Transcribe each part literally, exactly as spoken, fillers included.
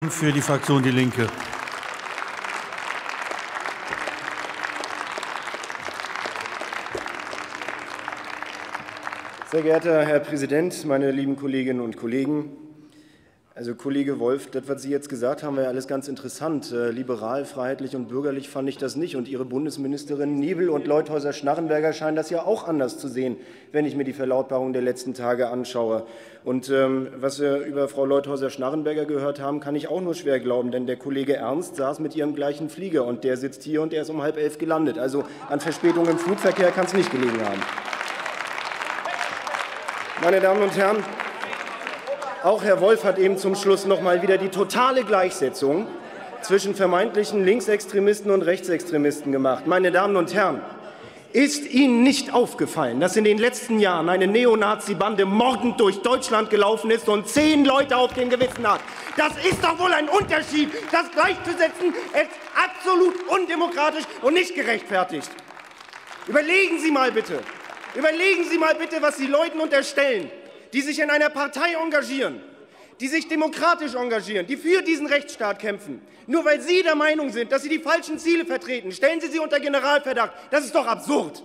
Jürgen für die Fraktion Die Linke. Sehr geehrter Herr Präsident, meine lieben Kolleginnen und Kollegen! Also Kollege Wolf, das, was Sie jetzt gesagt haben, war ja alles ganz interessant. Äh, liberal, freiheitlich und bürgerlich fand ich das nicht. Und Ihre Bundesministerin Niebel und Leuthäuser-Schnarrenberger scheinen das ja auch anders zu sehen, wenn ich mir die Verlautbarung der letzten Tage anschaue. Und ähm, was wir über Frau Leuthäuser-Schnarrenberger gehört haben, kann ich auch nur schwer glauben, denn der Kollege Ernst saß mit ihrem gleichen Flieger und der sitzt hier und der ist um halb elf gelandet. Also an Verspätung im Flugverkehr kann es nicht gelegen haben. Meine Damen und Herren, auch Herr Wolf hat eben zum Schluss noch mal wieder die totale Gleichsetzung zwischen vermeintlichen Linksextremisten und Rechtsextremisten gemacht. Meine Damen und Herren, ist Ihnen nicht aufgefallen, dass in den letzten Jahren eine Neonazi-Bande mordend durch Deutschland gelaufen ist und zehn Leute auf dem Gewissen hat? Das ist doch wohl ein Unterschied, das gleichzusetzen ist absolut undemokratisch und nicht gerechtfertigt. Überlegen Sie mal bitte, überlegen Sie mal bitte, was Sie Leuten unterstellen, die sich in einer Partei engagieren, die sich demokratisch engagieren, die für diesen Rechtsstaat kämpfen. Nur weil Sie der Meinung sind, dass Sie die falschen Ziele vertreten, stellen Sie sie unter Generalverdacht. Das ist doch absurd.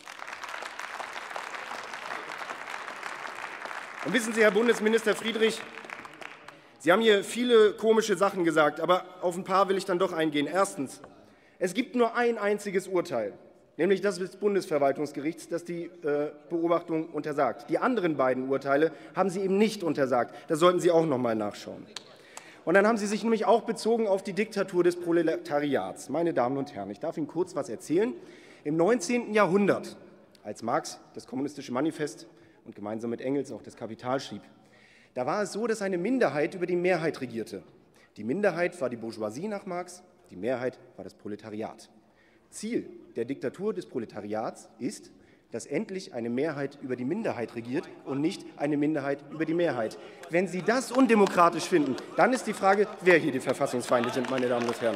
Und wissen Sie, Herr Bundesminister Friedrich, Sie haben hier viele komische Sachen gesagt, aber auf ein paar will ich dann doch eingehen. Erstens, es gibt nur ein einziges Urteil, nämlich das des Bundesverwaltungsgerichts, das die äh, Beobachtung untersagt. Die anderen beiden Urteile haben Sie eben nicht untersagt. Das sollten Sie auch noch mal nachschauen. Und dann haben Sie sich nämlich auch bezogen auf die Diktatur des Proletariats. Meine Damen und Herren, ich darf Ihnen kurz was erzählen. Im neunzehnten Jahrhundert, als Marx das Kommunistische Manifest und gemeinsam mit Engels auch das Kapital schrieb, da war es so, dass eine Minderheit über die Mehrheit regierte. Die Minderheit war die Bourgeoisie nach Marx, die Mehrheit war das Proletariat. Ziel der Diktatur des Proletariats ist, dass endlich eine Mehrheit über die Minderheit regiert und nicht eine Minderheit über die Mehrheit. Wenn Sie das undemokratisch finden, dann ist die Frage, wer hier die Verfassungsfeinde sind, meine Damen und Herren.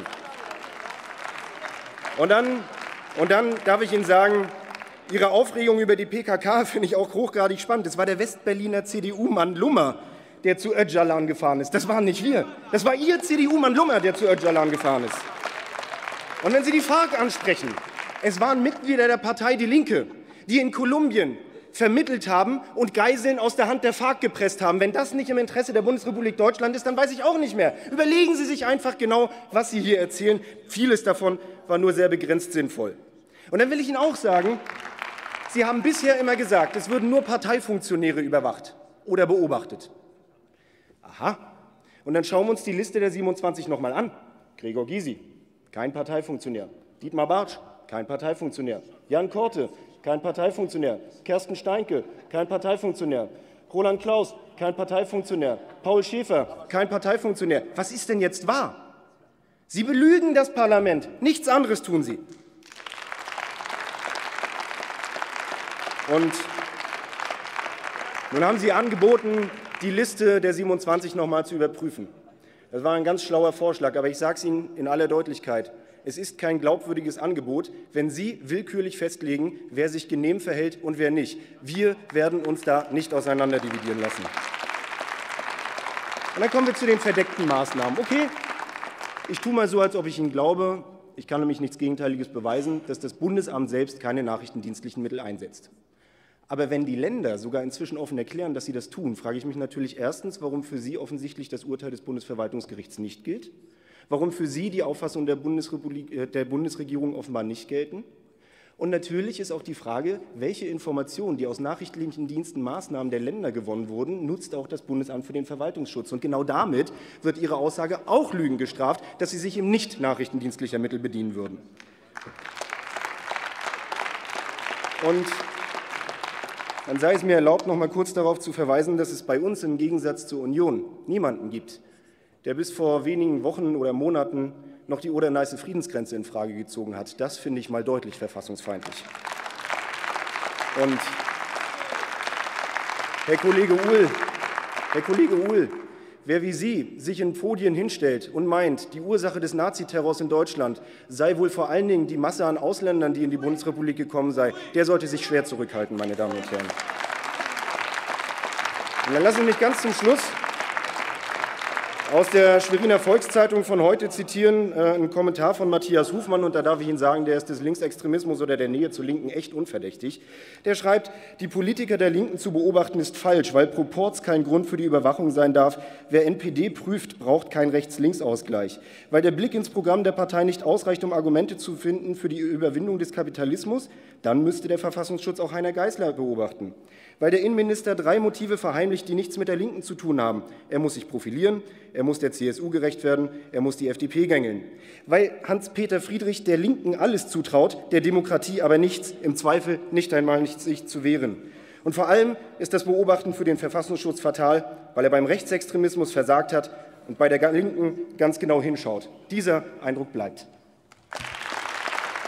Und dann, und dann darf ich Ihnen sagen, Ihre Aufregung über die P K K finde ich auch hochgradig spannend. Es war der Westberliner C D U-Mann Lummer, der zu Öcalan gefahren ist. Das waren nicht wir. Das war Ihr C D U-Mann Lummer, der zu Öcalan gefahren ist. Und wenn Sie die FARC ansprechen, es waren Mitglieder der Partei Die Linke, die in Kolumbien vermittelt haben und Geiseln aus der Hand der FARC gepresst haben. Wenn das nicht im Interesse der Bundesrepublik Deutschland ist, dann weiß ich auch nicht mehr. Überlegen Sie sich einfach genau, was Sie hier erzählen. Vieles davon war nur sehr begrenzt sinnvoll. Und dann will ich Ihnen auch sagen, Sie haben bisher immer gesagt, es würden nur Parteifunktionäre überwacht oder beobachtet. Aha. Und dann schauen wir uns die Liste der siebenundzwanzig noch mal an. Gregor Gysi, kein Parteifunktionär. Dietmar Bartsch, kein Parteifunktionär. Jan Korte, kein Parteifunktionär. Kersten Steinke, kein Parteifunktionär. Roland Klaus, kein Parteifunktionär. Paul Schäfer, kein Parteifunktionär. Was ist denn jetzt wahr? Sie belügen das Parlament. Nichts anderes tun Sie. Und nun haben Sie angeboten, die Liste der siebenundzwanzig noch mal zu überprüfen. Das war ein ganz schlauer Vorschlag, aber ich sage es Ihnen in aller Deutlichkeit. Es ist kein glaubwürdiges Angebot, wenn Sie willkürlich festlegen, wer sich genehm verhält und wer nicht. Wir werden uns da nicht auseinanderdividieren lassen. Und dann kommen wir zu den verdeckten Maßnahmen. Okay, ich tue mal so, als ob ich Ihnen glaube, ich kann nämlich nichts Gegenteiliges beweisen, dass das Bundesamt selbst keine nachrichtendienstlichen Mittel einsetzt. Aber wenn die Länder sogar inzwischen offen erklären, dass sie das tun, frage ich mich natürlich erstens, warum für Sie offensichtlich das Urteil des Bundesverwaltungsgerichts nicht gilt, warum für Sie die Auffassung der, Bundesrepublik, der Bundesregierung offenbar nicht gelten. Und natürlich ist auch die Frage, welche Informationen, die aus nachrichtlichen Diensten Maßnahmen der Länder gewonnen wurden, nutzt auch das Bundesamt für den Verwaltungsschutz. Und genau damit wird Ihre Aussage auch Lügen gestraft, dass Sie sich eben nicht nachrichtendienstlicher Mittel bedienen würden. Und dann sei es mir erlaubt, noch mal kurz darauf zu verweisen, dass es bei uns im Gegensatz zur Union niemanden gibt, der bis vor wenigen Wochen oder Monaten noch die Oder-Neiße Friedensgrenze in Frage gezogen hat. Das finde ich mal deutlich verfassungsfeindlich. Und Herr Kollege Uhl, Herr Kollege Uhl, wer wie Sie sich in Podien hinstellt und meint, die Ursache des Naziterrors in Deutschland sei wohl vor allen Dingen die Masse an Ausländern, die in die Bundesrepublik gekommen sei, der sollte sich schwer zurückhalten, meine Damen und Herren. Und dann lassen Sie mich ganz zum Schluss Aus der Schweriner Volkszeitung von heute zitieren äh, einen Kommentar von Matthias Hufmann, und da darf ich Ihnen sagen, der ist des Linksextremismus oder der Nähe zu Linken echt unverdächtig. Der schreibt, die Politiker der Linken zu beobachten ist falsch, weil Proporz kein Grund für die Überwachung sein darf. Wer N P D prüft, braucht keinen Rechts-Links-Ausgleich. Weil der Blick ins Programm der Partei nicht ausreicht, um Argumente zu finden für die Überwindung des Kapitalismus, dann müsste der Verfassungsschutz auch Heiner Geißler beobachten. Weil der Innenminister drei Motive verheimlicht, die nichts mit der Linken zu tun haben. Er muss sich profilieren, er muss der C S U gerecht werden, er muss die F D P gängeln. Weil Hans-Peter Friedrich der Linken alles zutraut, der Demokratie aber nichts, im Zweifel nicht einmal nicht sich zu wehren. Und vor allem ist das Beobachten für den Verfassungsschutz fatal, weil er beim Rechtsextremismus versagt hat und bei der Linken ganz genau hinschaut. Dieser Eindruck bleibt.